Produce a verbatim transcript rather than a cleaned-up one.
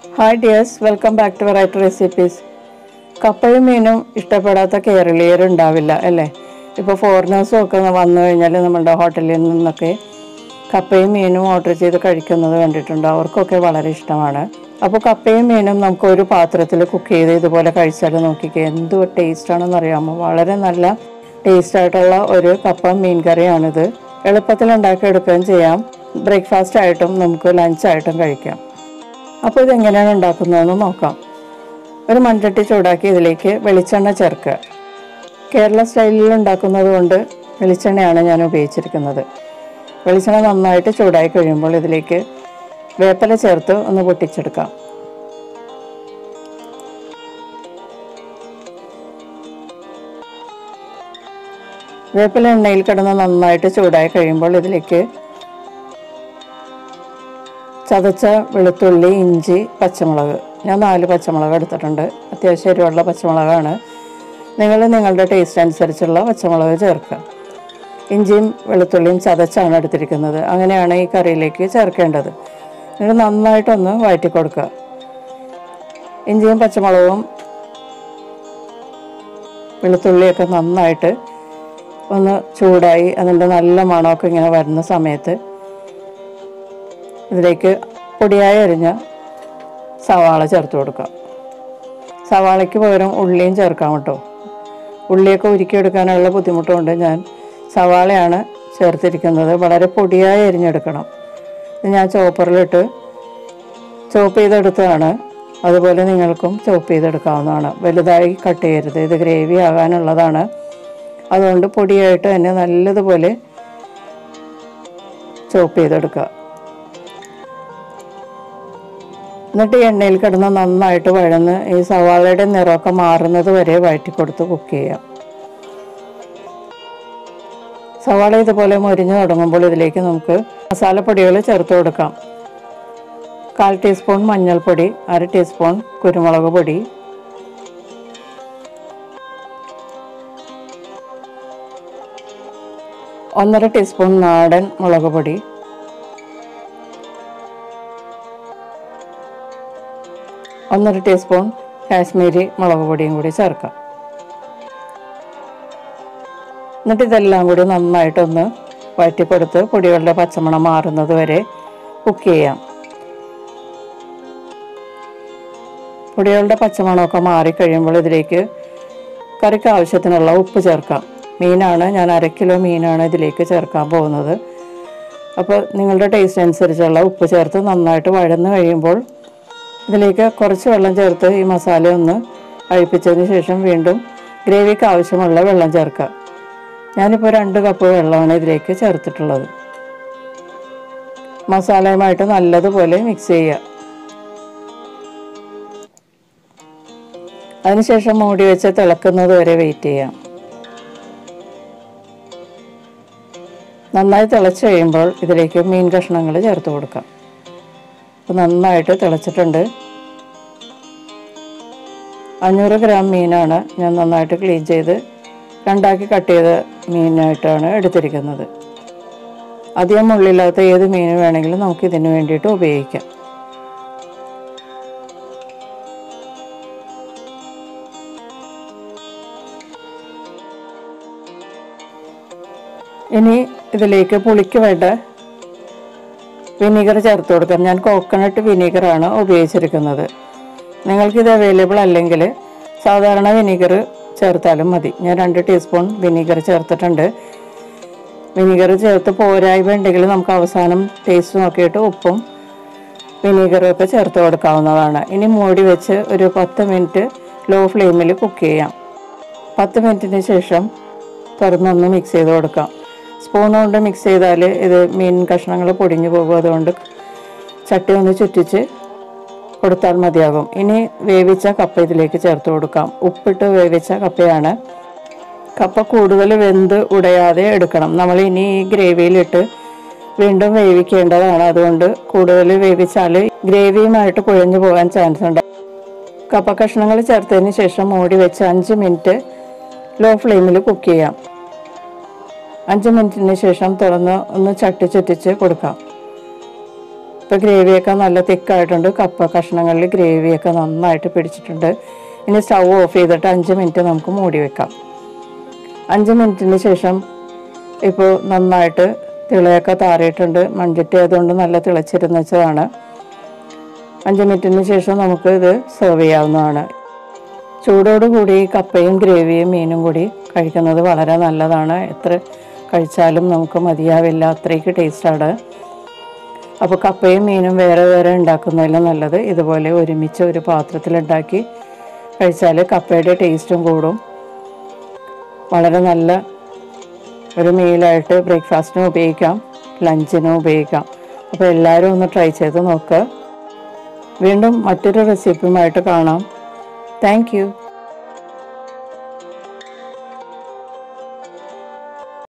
Hi dears, welcome back to Variety Recipes. കപ്പയും മീനും ഇഷ്ടപ്പെടാത്ത കേരളീയർ ഉണ്ടാവില്ല അല്ലേ? ഇപ്പോൾ ഫോറിനേഴ്സും ഒക്കെ വന്നു കഴിഞ്ഞാൽ നമ്മുടെ ഹോട്ടലിൽ നിന്നൊക്കെ കപ്പയും മീനും ഓർഡർ ചെയ്ത് കഴിക്കുന്നത് കണ്ടിട്ടുണ്ട്. അവർക്കൊക്കെ വളരെ ഇഷ്ടമാണ്. അപ്പോൾ കപ്പയും മീനും നമുക്ക് ഒരു പാത്രത്തിൽ കുക്ക് ചെയ്ത് ഇതുപോലെ കഴിച്ചാൽ നോക്കിക്കേ എന്ത് ടേസ്റ്റാണെന്ന് അറിയാമോ? വളരെ നല്ല ടേസ്റ്റ് ആയിട്ടുള്ള ഒരു കപ്പ മീൻ കറിയാണിത്. എളുപ്പത്തിൽ ഉണ്ടാക്കിയെടുക്കുകയും ചെയ്യാം. ബ്രേക്ക്ഫാസ്റ്റ് ആയിട്ടും നമുക്ക് ലഞ്ചായിട്ടും കഴിക്കാം. അപ്പോൾ ഇതെങ്ങനെയാണ് ഉണ്ടാക്കുന്നതെന്ന് നോക്കാം. ഒരു മൺചട്ടി ചൂടാക്കി ഇതിലേക്ക് വെളിച്ചെണ്ണ ചേർക്കുക. കേരള സ്റ്റൈലിൽ ഉണ്ടാക്കുന്നത് കൊണ്ട് വെളിച്ചെണ്ണയാണ് ഞാൻ ഉപയോഗിച്ചിരിക്കുന്നത്. വെളിച്ചെണ്ണ നന്നായിട്ട് ചൂടായി കഴിയുമ്പോൾ ഇതിലേക്ക് വേപ്പില ചേർത്ത് ഒന്ന് പൊട്ടിച്ചെടുക്കാം. വേപ്പില എണ്ണയിൽ കിടന്ന് നന്നായിട്ട് ചൂടായി കഴിയുമ്പോൾ ഇതിലേക്ക് ചതച്ച വെളുത്തുള്ളി, ഇഞ്ചി, പച്ചമുളക്, ഞാൻ നാല് പച്ചമുളക് എടുത്തിട്ടുണ്ട്. അത്യാവശ്യം എരിവുള്ള പച്ചമുളകാണ്. നിങ്ങൾ നിങ്ങളുടെ ടേസ്റ്റ് അനുസരിച്ചുള്ള പച്ചമുളക് ചേർക്കുക. ഇഞ്ചിയും വെളുത്തുള്ളിയും ചതച്ചാണ് എടുത്തിരിക്കുന്നത്. അങ്ങനെയാണ് ഈ കറിയിലേക്ക് ചേർക്കേണ്ടത്. നിങ്ങൾ നന്നായിട്ടൊന്ന് വഴറ്റി കൊടുക്കുക. ഇഞ്ചിയും പച്ചമുളകും വെളുത്തുള്ളിയൊക്കെ നന്നായിട്ട് ഒന്ന് ചൂടായി അതിൻ്റെ നല്ല മണമൊക്കെ ഇങ്ങനെ വരുന്ന സമയത്ത് ഇതിലേക്ക് പൊടിയായി അരിഞ്ഞ സവാള ചേർത്ത് കൊടുക്കാം. സവാളയ്ക്ക് പകരം ഉള്ളിയും ചേർക്കാം കേട്ടോ. ഉള്ളിയൊക്കെ ഉരുക്കിയെടുക്കാനുള്ള ബുദ്ധിമുട്ടുകൊണ്ട് ഞാൻ സവാളയാണ് ചേർത്തിരിക്കുന്നത്. വളരെ പൊടിയായി അരിഞ്ഞെടുക്കണം. ഇത് ഞാൻ ചോപ്പറിലിട്ട് ചോപ്പ് ചെയ്തെടുത്തതാണ്. അതുപോലെ നിങ്ങൾക്കും ചോപ്പ് ചെയ്തെടുക്കാവുന്നതാണ്. വലുതായി കട്ട് ചെയ്യരുത്, ഇത് ഗ്രേവി ആകാനുള്ളതാണ്. അതുകൊണ്ട് പൊടിയായിട്ട് തന്നെ നല്ലതുപോലെ ചോപ്പ് ചെയ്തെടുക്കുക. എന്നിട്ട് എണ്ണയിൽ കിടന്ന് നന്നായിട്ട് വഴന്ന് ഈ സവാളയുടെ നിറമൊക്കെ മാറുന്നത് വരെ വഴറ്റി കൊടുത്ത് കുക്ക് ചെയ്യാം. സവാള ഇതുപോലെ മൊരിഞ്ഞ് തുടങ്ങുമ്പോൾ ഇതിലേക്ക് നമുക്ക് മസാലപ്പൊടികൾ ചേർത്ത് കൊടുക്കാം. കാൽ ടീസ്പൂൺ മഞ്ഞൾപ്പൊടി, അര ടീസ്പൂൺ കുരുമുളക് പൊടി, ഒന്നര ടീസ്പൂൺ നാടൻ മുളക് പൊടി, ഒന്നര ടീസ്പൂൺ കാശ്മീരി മുളക് പൊടിയും കൂടി ചേർക്കാം. എന്നിട്ട് ഇതെല്ലാം കൂടി നന്നായിട്ടൊന്ന് വഴറ്റിക്കൊടുത്ത് പൊടികളുടെ പച്ചമണം മാറുന്നത് വരെ കുക്ക് ചെയ്യാം. പൊടികളുടെ പച്ചമണമൊക്കെ മാറിക്കഴിയുമ്പോൾ ഇതിലേക്ക് കറിക്ക് ആവശ്യത്തിനുള്ള ഉപ്പ് ചേർക്കാം. മീനാണ്, ഞാൻ അര കിലോ മീനാണ് ഇതിലേക്ക് ചേർക്കാൻ പോകുന്നത്. അപ്പോൾ നിങ്ങളുടെ ടേസ്റ്റ് അനുസരിച്ചുള്ള ഉപ്പ് ചേർത്ത് നന്നായിട്ട് വഴന്ന് കഴിയുമ്പോൾ ഇതിലേക്ക് കുറച്ച് വെള്ളം ചേർത്ത് ഈ മസാല ഒന്ന് അഴിപ്പിച്ചതിന് ശേഷം വീണ്ടും ഗ്രേവിക്ക് ആവശ്യമുള്ള വെള്ളം ചേർക്കുക. ഞാനിപ്പോൾ രണ്ട് കപ്പ് വെള്ളമാണ് ഇതിലേക്ക് ചേർത്തിട്ടുള്ളത്. മസാലയുമായിട്ട് നല്ലതുപോലെ മിക്സ് ചെയ്യുക. അതിനുശേഷം മൂടി വെച്ച് തിളക്കുന്നത് വരെ വെയിറ്റ് ചെയ്യാം. നന്നായി തിളച്ച് കഴിയുമ്പോൾ ഇതിലേക്ക് മീൻ കഷ്ണങ്ങൾ ചേർത്ത് കൊടുക്കാം. അപ്പോൾ നന്നായിട്ട് തിളച്ചിട്ടുണ്ട്. അഞ്ഞൂറ് ഗ്രാം മീനാണ് ഞാൻ നന്നായിട്ട് ക്ലീൻ ചെയ്ത് രണ്ടാക്കി കട്ട് ചെയ്ത മീനായിട്ടാണ് എടുത്തിരിക്കുന്നത്. അധികം മുള്ളില്ലാത്ത ഏത് മീൻ വേണമെങ്കിലും നമുക്ക് ഇതിന് വേണ്ടിയിട്ട് ഉപയോഗിക്കാം. ഇനി ഇതിലേക്ക് പുളിക്ക് വേണ്ട വിനീഗർ ചേർത്ത് കൊടുക്കാം. ഞാൻ കോക്കനട്ട് വിനീഗറാണ് ഉപയോഗിച്ചിരിക്കുന്നത്. നിങ്ങൾക്കിത് അവൈലബിൾ അല്ലെങ്കിൽ സാധാരണ വിനീഗർ ചേർത്താലും മതി. ഞാൻ രണ്ട് ടീസ്പൂൺ വിനീഗർ ചേർത്തിട്ടുണ്ട്. വിനീഗർ ചേർത്ത് പോരായ്മ ഉണ്ടെങ്കിൽ നമുക്ക് അവസാനം ടേസ്റ്റ് നോക്കിയിട്ട് ഉപ്പും വിനീഗറും ഒക്കെ ചേർത്ത് കൊടുക്കാവുന്നതാണ്. ഇനി മൂടി വെച്ച് ഒരു പത്ത് മിനിറ്റ് ലോ ഫ്ലെയിമിൽ കുക്ക് ചെയ്യാം. പത്ത് മിനിറ്റിന് ശേഷം തുറന്നൊന്ന് മിക്സ് ചെയ്ത് കൊടുക്കാം. സ്പൂൺ കൊണ്ട് മിക്സ് ചെയ്താൽ ഇത് മീൻ കഷ്ണങ്ങൾ പൊടിഞ്ഞു പോകും. അതുകൊണ്ട് ചട്ടി ഒന്ന് ചുറ്റിച്ച് കൊടുത്താൽ മതിയാകും. ഇനി വേവിച്ച കപ്പ ഇതിലേക്ക് ചേർത്ത് കൊടുക്കാം. ഉപ്പിട്ട് വേവിച്ച കപ്പയാണ്. കപ്പ കൂടുതൽ വെന്ത് ഉടയാതെ എടുക്കണം. നമ്മൾ ഇനി ഈ ഗ്രേവിയിലിട്ട് വീണ്ടും വേവിക്കേണ്ടതാണ്. അതുകൊണ്ട് കൂടുതൽ വേവിച്ചാൽ ഗ്രേവിയുമായിട്ട് കുഴഞ്ഞു പോകാൻ ചാൻസ് ഉണ്ട്. കപ്പ കഷ്ണങ്ങൾ ചേർത്തതിന് ശേഷം മൂടി വെച്ച് അഞ്ച് മിനിറ്റ് ലോ ഫ്ലെയിമിൽ കുക്ക് ചെയ്യാം. അഞ്ച് മിനിറ്റിന് ശേഷം തുറന്ന് ഒന്ന് ചട്ടി ചുറ്റിച്ച് കൊടുക്കാം. ഇപ്പോൾ ഗ്രേവിയൊക്കെ നല്ല തിക്കായിട്ടുണ്ട്. കപ്പ കഷ്ണങ്ങളിൽ ഗ്രേവിയൊക്കെ നന്നായിട്ട് പിടിച്ചിട്ടുണ്ട്. ഇനി സ്റ്റൗ ഓഫ് ചെയ്തിട്ട് അഞ്ച് മിനിറ്റ് നമുക്ക് മൂടി വെക്കാം. അഞ്ച് മിനിറ്റിന് ശേഷം ഇപ്പോൾ നന്നായിട്ട് തിളയൊക്കെ താറിയിട്ടുണ്ട്. മൺചട്ടി ആയതുകൊണ്ട് നല്ല തിളച്ചിരുന്ന് വെച്ചതാണ്. അഞ്ച് മിനിറ്റിന് ശേഷം നമുക്ക് ഇത് സെർവ് ചെയ്യാവുന്നതാണ്. ചൂടോടുകൂടി കപ്പയും ഗ്രേവിയും മീനും കൂടി കഴിക്കുന്നത് വളരെ നല്ലതാണ്. എത്ര കഴിച്ചാലും നമുക്ക് മതിയാവില്ല, അത്രയ്ക്ക് ടേസ്റ്റാണ്. അപ്പോൾ കപ്പയും മീനും വേറെ വേറെ ഉണ്ടാക്കുന്നതിലും നല്ലത് ഇതുപോലെ ഒരുമിച്ച് ഒരു പാത്രത്തിലുണ്ടാക്കി കഴിച്ചാൽ കപ്പയുടെ ടേസ്റ്റും കൂടും. വളരെ നല്ല ഒരു മീലായിട്ട് ബ്രേക്ക്ഫാസ്റ്റിനും ഉപയോഗിക്കാം, ലഞ്ചിനും ഉപയോഗിക്കാം. അപ്പോൾ എല്ലാവരും ഒന്ന് ട്രൈ ചെയ്ത് നോക്കുക. വീണ്ടും മറ്റൊരു റെസിപ്പിയുമായിട്ട് കാണാം. Thank U.